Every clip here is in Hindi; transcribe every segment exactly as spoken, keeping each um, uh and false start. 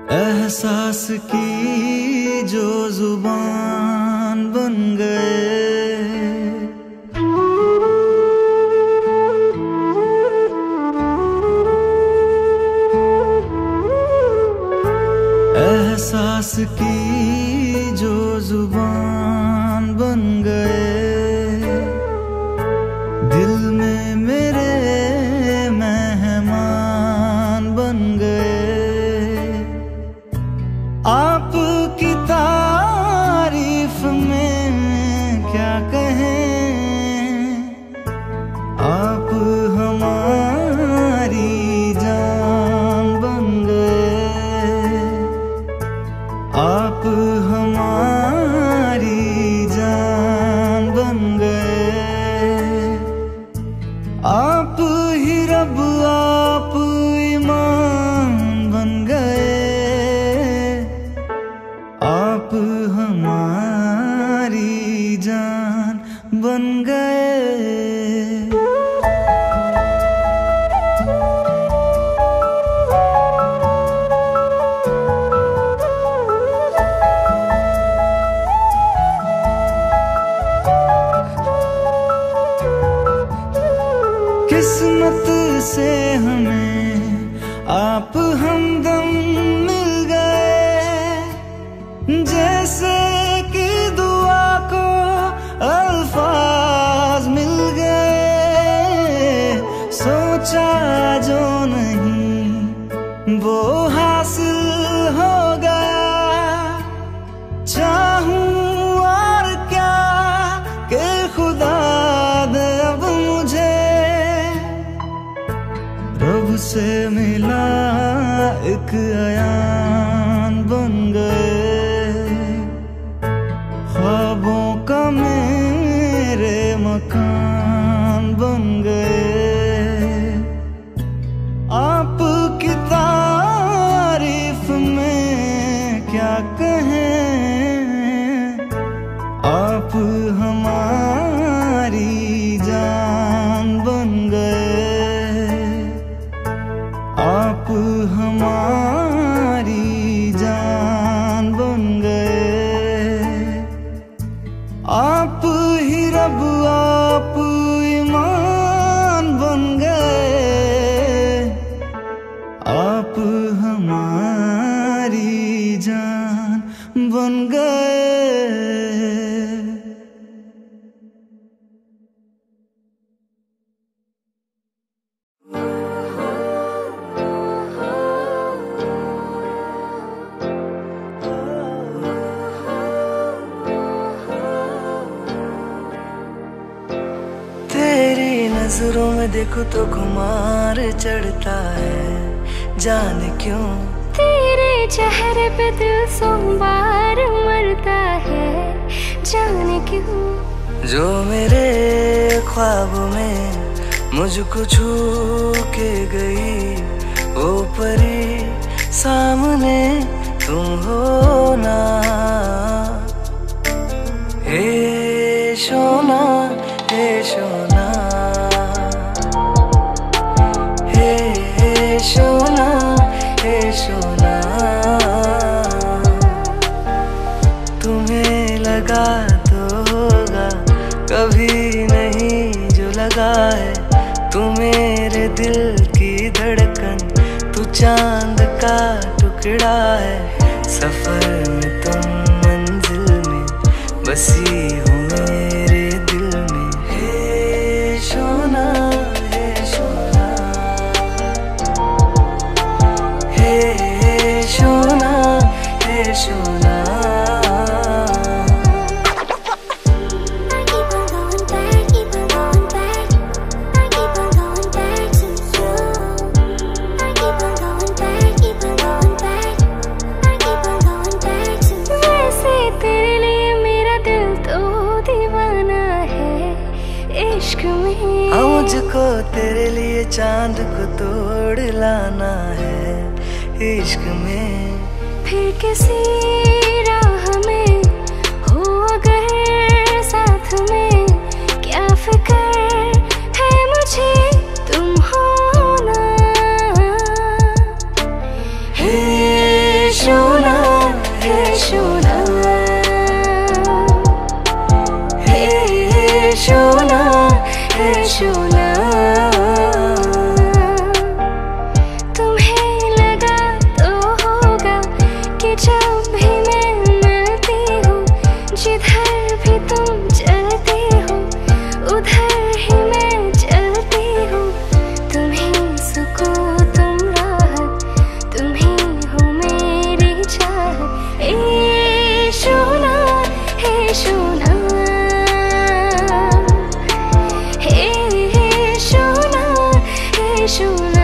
एहसास की जो जुबान बन गए, एहसास की जो जुबान बन गए, दिल में मेरे मेहमान बन गए। आपकी तारीफ में क्या कहें, आप हमारी जान बन गए, आप हमारी जान बन गए। आप ही रब आप ईमान बन गए, आप हमारी जान बन गए। किस्मत से हमें आप हमदम मिल गए, जैसे कि दुआ को अल्फाज मिल गए। सोचा जो नहीं वो हासिल हो गया, चाहूं और क्या कि खुदा दे अब मुझे। रब से मिला एक अयान बन गए, ख्वाबों का मेरे मकान बन गए। आपकी तारीफ में क्या कहें, आप हमारी जान बन गए, आप हमारी जान बन गए। आप ही रब आप ईमान बन गए, आप हमारी जान बन गए। नजरों में देखो तो खुमार चढ़ता है, जाने क्यों तेरे चेहरे पे दिल सोमवार मरता है, जाने क्यों। जो मेरे ख्वाबों में मुझको छू के गई, वो परी सामने तुम हो ना। हे सोना हे सोना, सोना हे सोना। तुम्हें लगा तो होगा कभी नहीं जो लगा है, तू मेरे दिल की धड़कन, तू चांद का टुकड़ा है। सफर में तुम मंजिल में बसी हो मेरे दिल में। हे सोना हे सोना, हे सोना हे सोना। मुझको तेरे लिए चांद को तोड़ लाना है इश्क में। फिर किसी राह में हो अगर साथ में, क्या फिक्र है मुझे तुम हो ना। हे शोना हे शोना, हे शोना हे शोना। तुम्हें लगा तो होगा कि जब भी मैं मिलती हूँ, जिधर भी तुम चलती हो उधर ही मैं चलती हूँ। तुम ही सुकून, तुम राहत, तुम ही हो मेरी चाहत। ए शोना हे शोना, हे शोना हे शोना।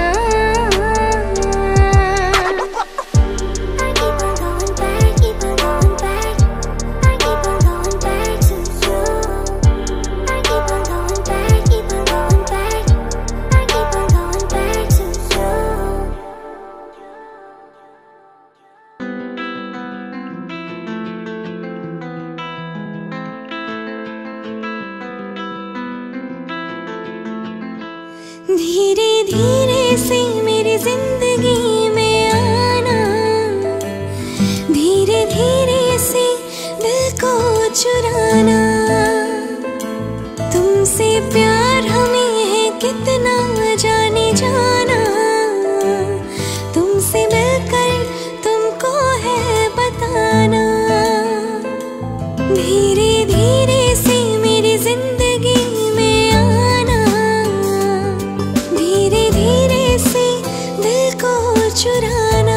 धीरे धीरे से मेरी जिंदगी में आना, धीरे धीरे से दिल को चुराना। तुमसे प्यार हमें है कितना जाने जाना, तुमसे मिलकर तुमको है बताना। धीरे धीरे से मेरी जिंदगी में आना, धीरे धीरे से दिल को चुराना।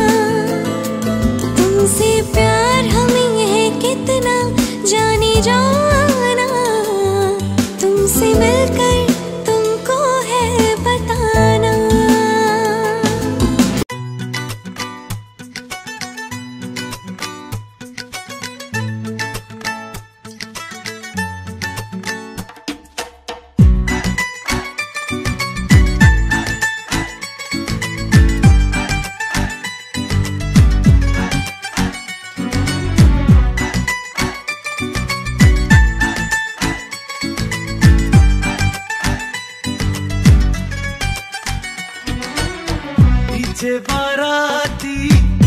तुमसे प्यार हमें है कितना जाने जाना, तुमसे मिलकर तुमको है बताना। पीछे बाराती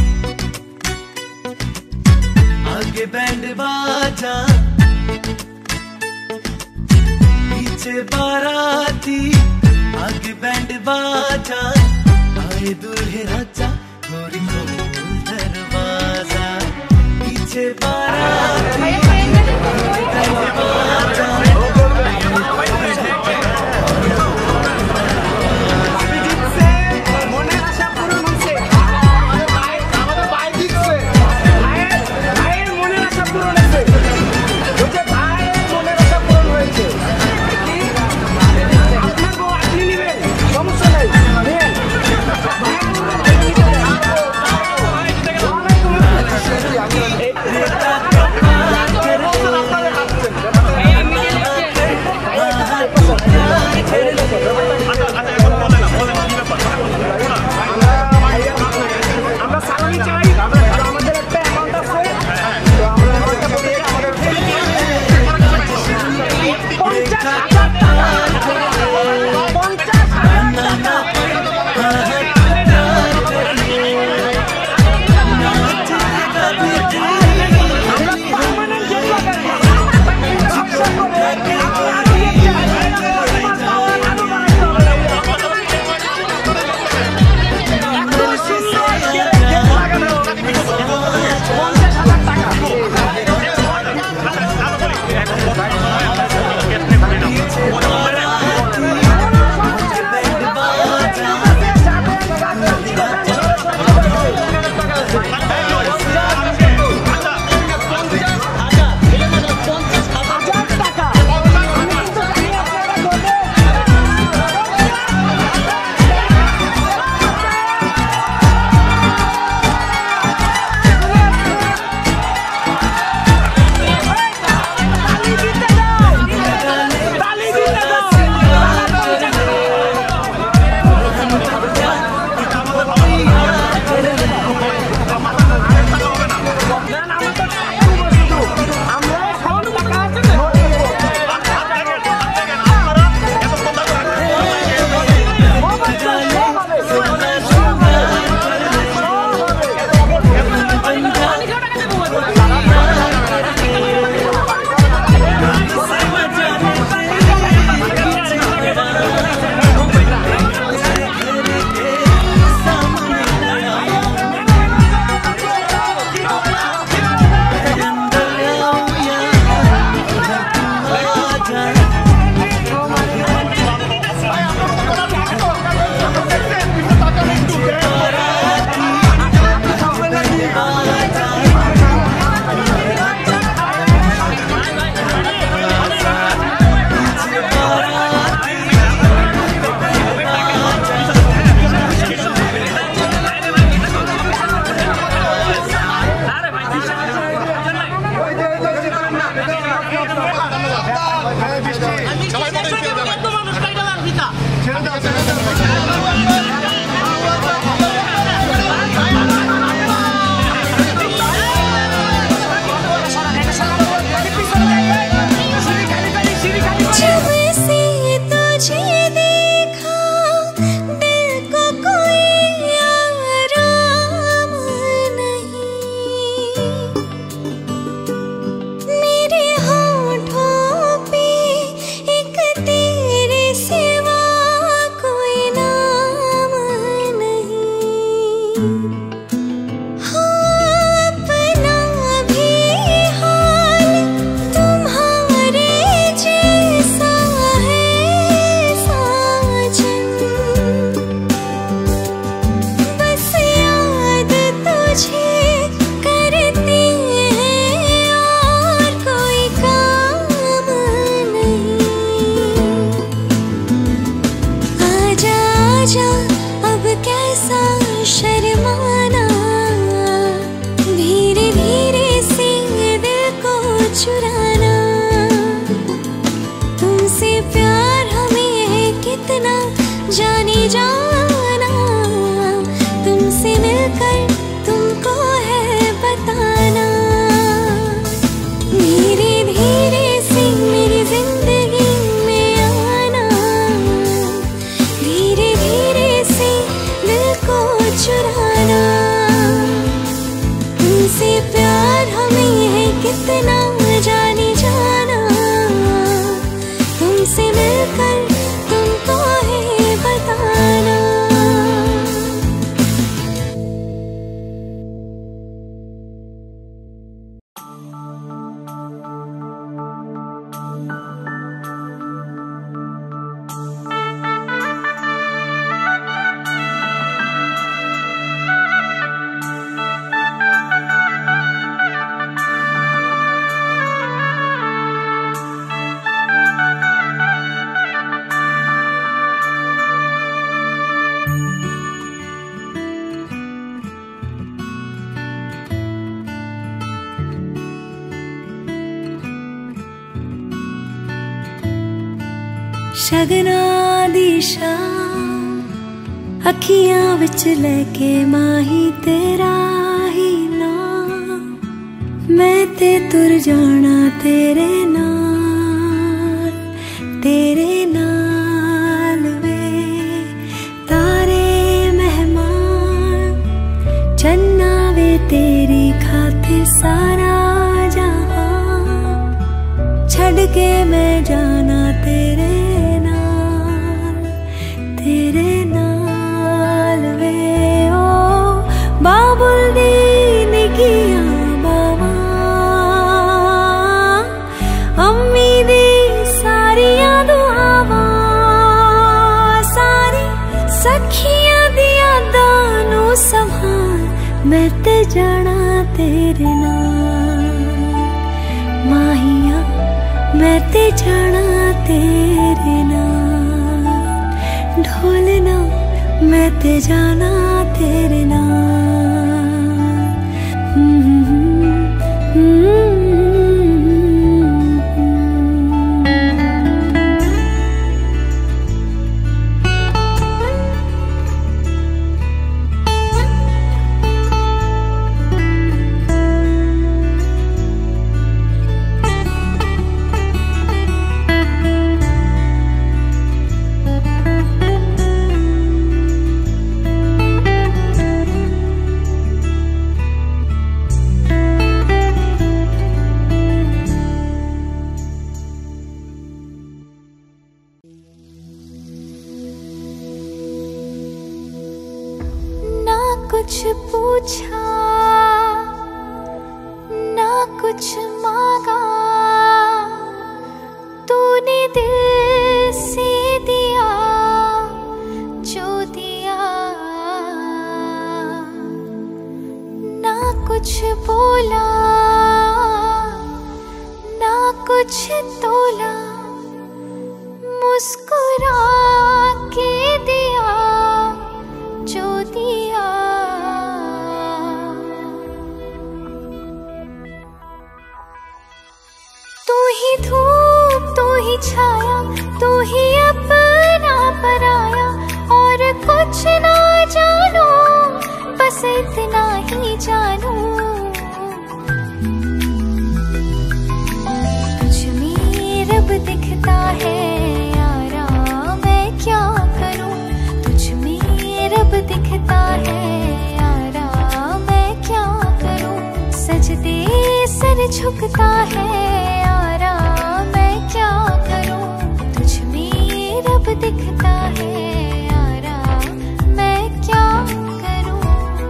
आगे बैंड बाजा, पीछे बाराती आगे बैंड बाजा। आए दूल्हे राजा गोरी खोल दरवाजा, पीछे बाराती आगे बैंड बाजा। शगना दी शाम अखियां विच लेके माही तेरा ही नाम, मैं ते तुर जाना तेरे नाल, तेरे नाल वे तारे मेहमान, चन्ना वे तेरी खातिर सारा जहां, छड़ के मैं जाना तेरे नाल, तेरे नाल वे ओ बाबुल दी निकियां बावां, अम्मी दी सारियां दुआवां, सारी सखियां दी यादां नू संभाल, मैं ते जाना तेरे नाल, माहिया मैं ते जाना तेरे नाल, ढोलना मैं ते जाना तेरे नाल। कुछ पूछा ना कुछ मांगा, तूने दिल से दिया जो दिया, ना कुछ बोला ना कुछ तोला, मुस्कुरा के दिया जो दिया। तू ही धूप तू ही छाया, तू ही अपना पराया, और कुछ ना जानो बस इतना ही जानू। तुझ में रब दिखता है यारा मैं क्या करूं, तुझ में रब दिखता है यारा मैं क्या करूं, सजदे सर झुकता है यारा मैं क्या करूं, तुझ में रब दिखता है यारा मैं क्या करूं।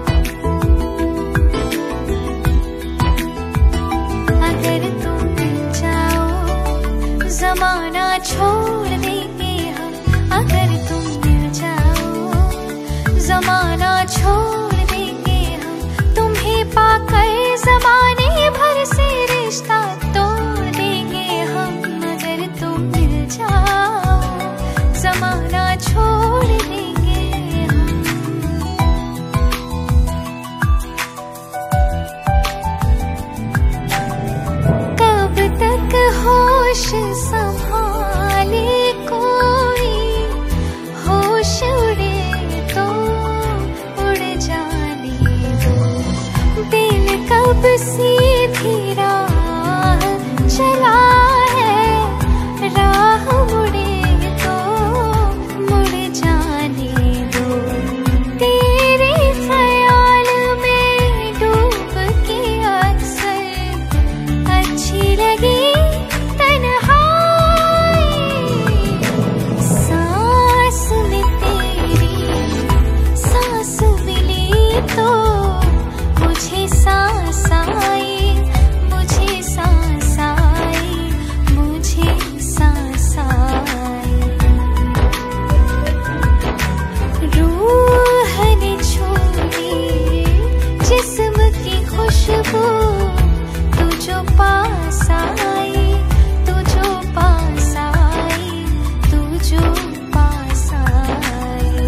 अगर तुम मिल जाओ जमाना छोड़ देंगे हम, अगर तुम मिल जाओ जमाना छोड़ देंगे हम, तुम्हें पाकर जमाने भर से रिश्ता तोड़ देंगे हम, अगर तुम मिल जाओ जमाना छोड़ देंगे हम। कब तक होश संभाले कोई, होश उड़े तो उड़ जाने दो, दिल कब सीधी राह चला है, राह मुड़े तो मुड़ जाने दो, तेरे ख्याल में डूब के अक्सर अच्छी लगी तन्हाई, सांस में तेरी सांस मिली तो मुझे सांस आई, मुझे सांस आई, मुझे सांस आई। रूह ने छोड़ी जिस्म की खुशबू, तू जो पास आई, तू जो पास आई, तू जो पास आई।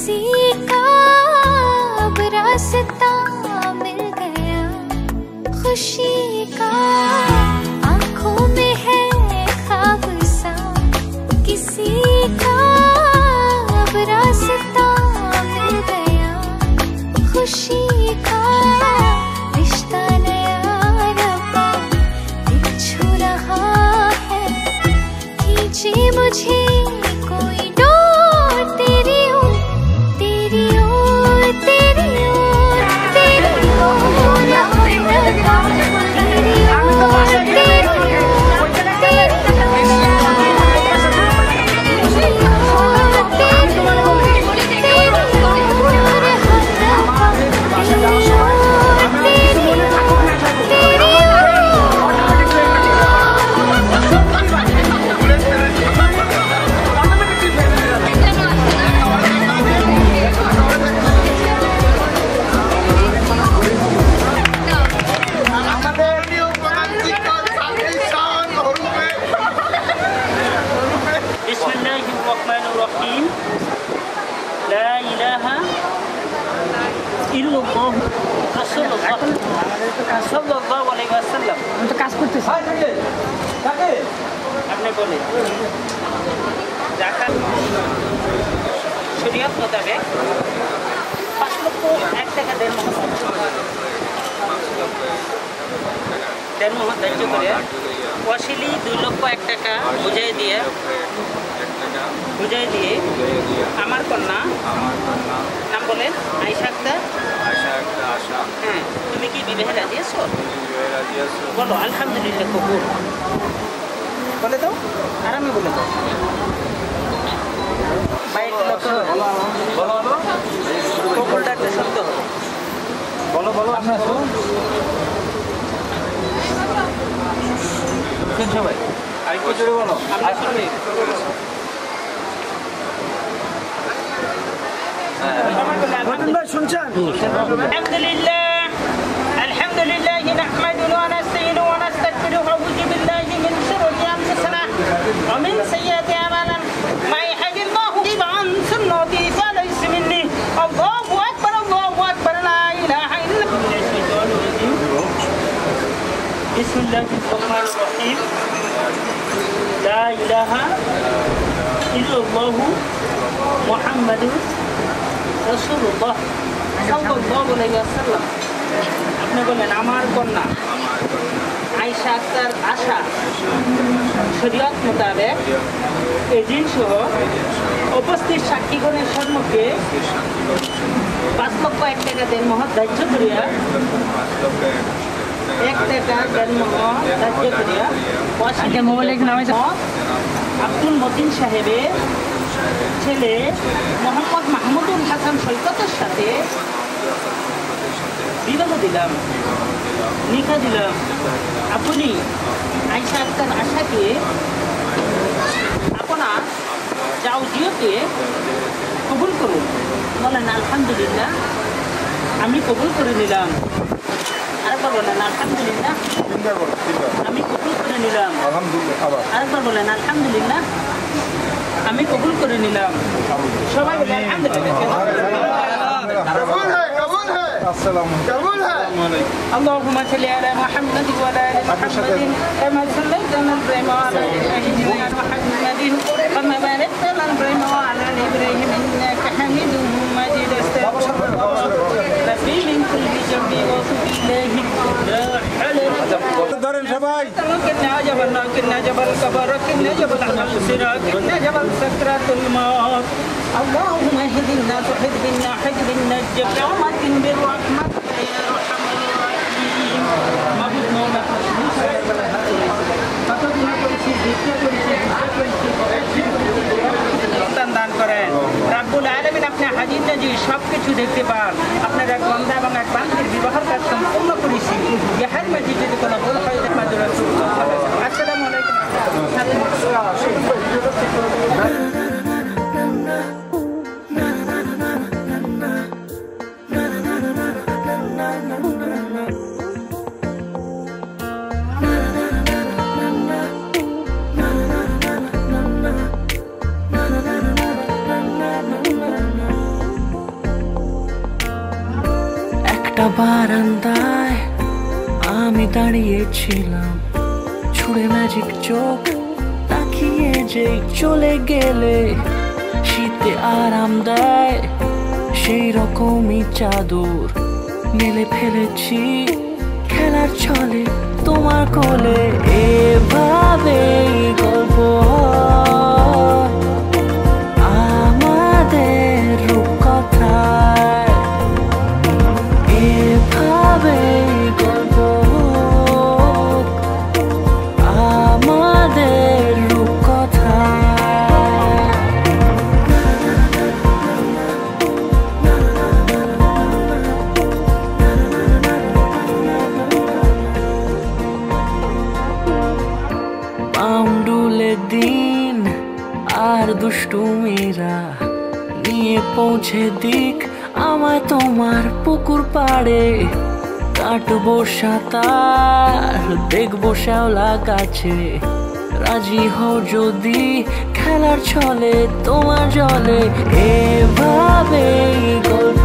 किसी का अब रास्ता मिल गया, खुशी का आंखों में है ख्वाब सा, किसी का अब रास्ता मिल गया, खुशी का रिश्ता नया रब्बा दिल छू रहा है, खींचे मुझे कोई डोर तेरी ओर, तेरी ओर, तेरी ओर, तेरी ओर, रब्बा तेरी ओर, तेरी ओर, तेरी Bismillahirrahmanirrahim. La ilaha illallah Rasulullah sallallahu alaihi wasallam. আমি তো কাজ করতেছি। আপনি বলেন যাকাত শরীয়ত মোতাবেক পাঁচ লক্ষ এক টাকা দেড় মাস দেড় মাস ধার্য করে ওয়াসিলি দুই লক্ষ এক টাকা বুঝাই দিয়ে বুঝাই দিয়ে আমার কন্যা নাম বলেন আয়েশা আক্তার। হ্যাঁ, তুমি কি বিবাহে রাজি আছো? বলো আলহামদুলিল্লাহ কবুল বলে দাও, আরামে বলে দাও। বাইরে লক্ষ্য কবুল ডাকতে শব্দ বলো বলো আপনার সবাই আরেকটু জোরে বলো। আমরা শুনবি الحمد لله الحمد لله نحمده ونستعينه ونستغفره ونعوذ بالله من شرور انفسنا ومن سيئات اعمالنا من يهده الله فلا مضل له فليس مني الله اكبر الله اكبر لا اله الا الله بسم الله الرحمن الرحيم لا اله الا الله محمد রাসূলুল্লাহ সাল্লাল্লাহু আলাইহি ওয়াসাল্লাম। আপনি বলেন আমার কন্যা আয়েশা আক্তার আশা শরীয়ত মোতাবেক এজেন্ট সহ উপস্থিত সাক্ষীগণের সম্মুখে পাঁচ লক্ষ এক টাকা দেড় মহৎ ধার্য করিয়া এক টাকা দেড় মহৎ ধার্য করিয়া আব্দুল মতিন সাহেবের ছেলে মোহাম্মদ মাহমুদুল হাসান সৈকতের সাথে বিবাহ দিলাম, নিকাহ দিলাম। আপনি আয়েশা আক্তার আশাকে আপনার জাওজিয়তে কবুল করুন। বলেন আলহামদুলিল্লাহ, আমি কবুল করে নিলাম। আরেকবার বলেন আলহামদুলিল্লাহ, আমি কবুল করে নিলাম। আরেকবার বলেন আলহামদুলিল্লাহ, আমি কবুল করে নিলাম। সবাই বলে اللهم صل على محمد وعلى ال محمد كما صليت على ابراهيم وعلى ال ابراهيم محمد كما باركت على ابراهيم وعلى ال ابراهيم انك حميد مجيد استغفر الله ربي من كل ذنب واتوب اليه لا حول ولا قوه ধরেন সবাই كنا جبل كنا جبل كبر كنا جبل الصراط كنا جبل سكرات الموت اللهم اهدنا واهد بنا حد بنا الجبرات بالرحمة يا ارحم الراحمين মাবুদ মওলা কতদিন করেছি ভিক্ষা করেছি দান করেন রাব্বুল আলামিন। আপনি হাজির নাজির সব কিছু দেখতে পান। আপনার এক বান্দা এবং এক বান্দির বিবাহের কাজ সম্পূর্ণ করেছি। ইহার মাঝে যদি কোনো ভুল হয় মাঝে আসসালামু আলাইকুম। একটা বারান্দায় আমি দাঁড়িয়েছিলাম, ছুঁড়ে ম্যাজিক চোখ তাকিয়ে যে চলে গেলে শীতে আরাম দেয় সেই রকমই চাদর মেলে ফেলেছি খেলার ছলে তোমার কোলে। এভাবে গল্প আমাদের রূপকথায়, এভাবে গল্প আমাদের রূপকথায়। পাউন্ডুলে দিন আর দুষ্টুমিরা নিয়ে পৌঁছে দিক আমায় তোমার পুকুর পাড়ে। কাটবো সাঁতার দেখবো শ্যাওলা গাছে, রাজি হও যদি খেলার ছলে তোমার জলে। এভাবে গল্প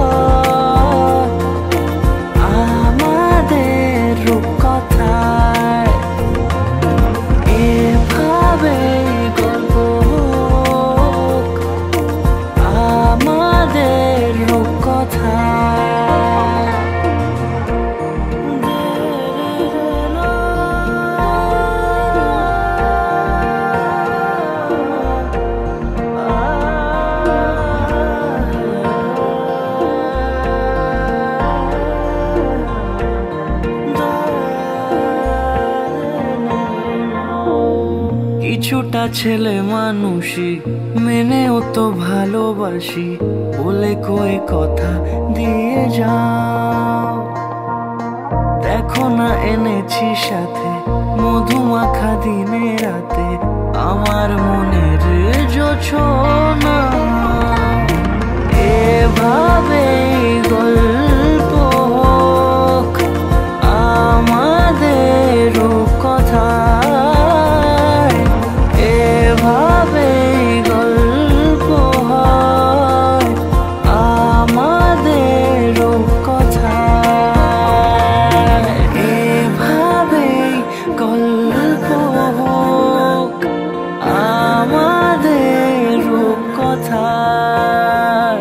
আমাদের রূপকথায়, এভাবে গল্প আমাদের রূপকথায়। কিছুটা ছেলে মানুষই মেনেও তো ভালোবাসি, বলে কয়ে কথা দিয়ে যাও। দেখো না এনেছি সাথে মধুমাখা দিনে রাতে আমার মনের জোছনা। এভাবে গল্প হোক আমাদের রূপকথায়, এভাবে গল্প হয় আমাদের রূপকথায়, এভাবে গল্প হোক আমাদের রূপকথায়,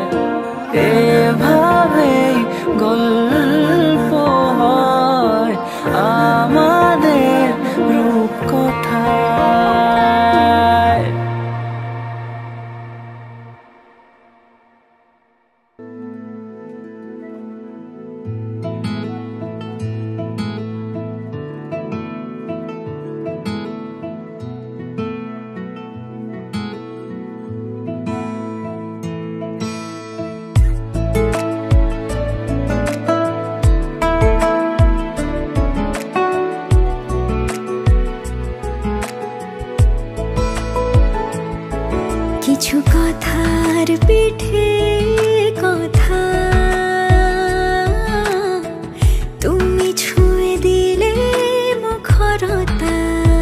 এভাবে গল্প হয় আমাদের রূপকথায়। কিছু কথার পিঠে কথা তুমি ছুঁয়ে দিলে মুখরতা,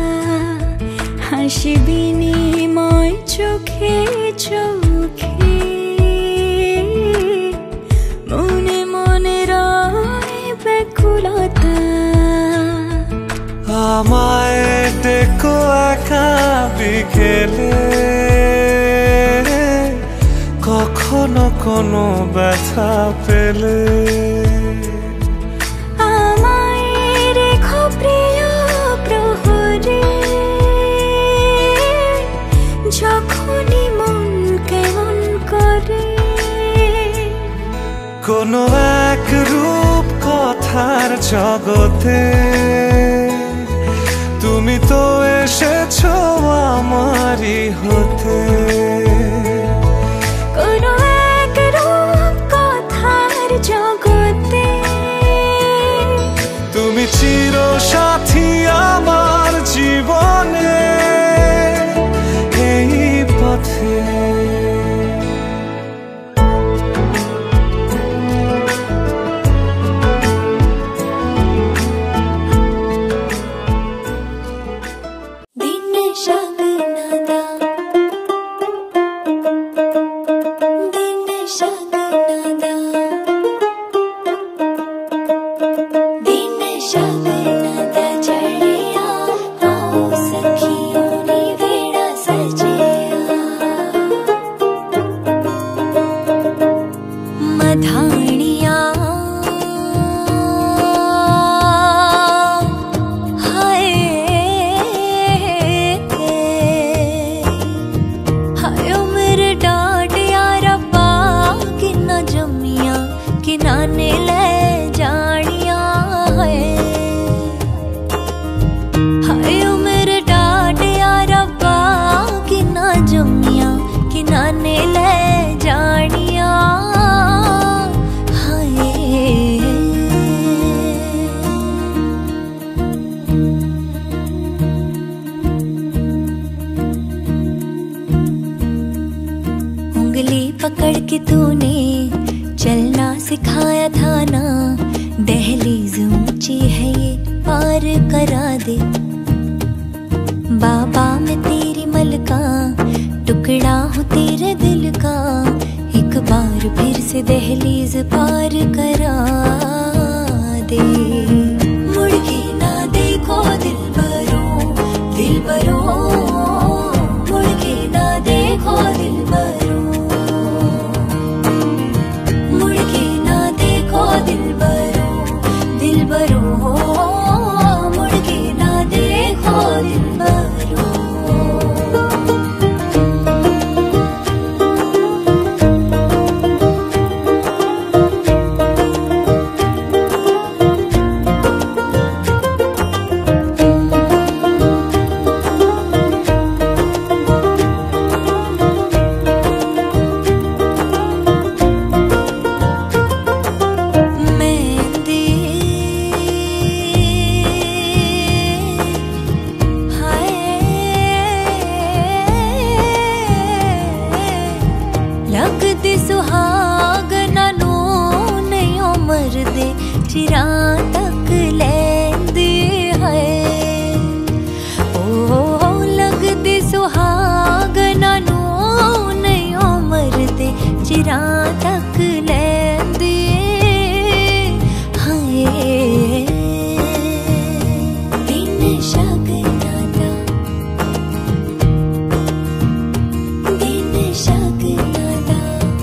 হাসি বিনিময় চোখে চোখে, মনে মনে রয় ব্যাকুলতা। আমায় দেখো একা বিকেলে, কখনো কোনো ব্যথা পেলে আমায় রেখো প্রিয় প্রহরে, যখনই মন কেমন করে। কোনো এক রূপ কথার জগতে তুমি তো এসেছো আমারই হতে। কোনো এক রূপ কথার জগতে তুমি চির সাথী আমার জীবনে এই পথে। দিনে শাক নাদা धानियां हाय हाय मेरे डाडिया रब्बा किन्ना जम्मियां किन्ना ने ले जानियां हाय हाय मेरे डाडिया रब्बा किन्ना जम्मियां किन्ना ने ले जानियां पकड़ के तूने चलना सिखाया था ना, दहलीज ऊंची है ये पार करा दे। बाबा मैं तेरी मलका टुकड़ा हूँ तेरे दिल का, एक बार फिर से दहलीज पार करा दे। मुड़ के ना देखो दिल बरो दिल बरो, मुड़ के ना देखो दिल बरो, दिल बरो दिल बरो, मुड़ के ना देखो दिल बरो। चिरा तक लेंदी है ओ लगदी सुहागना नू नहीं मरदे, चिरा तक लेंदी हाय। दिन शगना दा दिन शगना दा,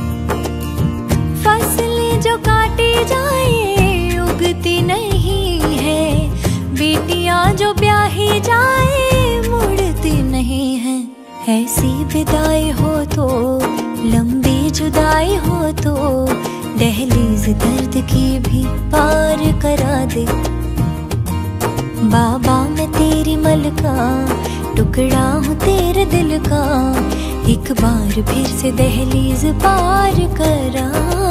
फसलें जो काटी जाए नहीं है, बेटियां जो ब्याही जाए मुड़ती नहीं है। ऐसी विदाई हो तो लंबी जुदाई हो तो, दहलीज दर्द की भी पार करा दे। बाबा मैं तेरी मलका टुकड़ा हूँ तेरे दिल का, एक बार फिर से दहलीज पार करा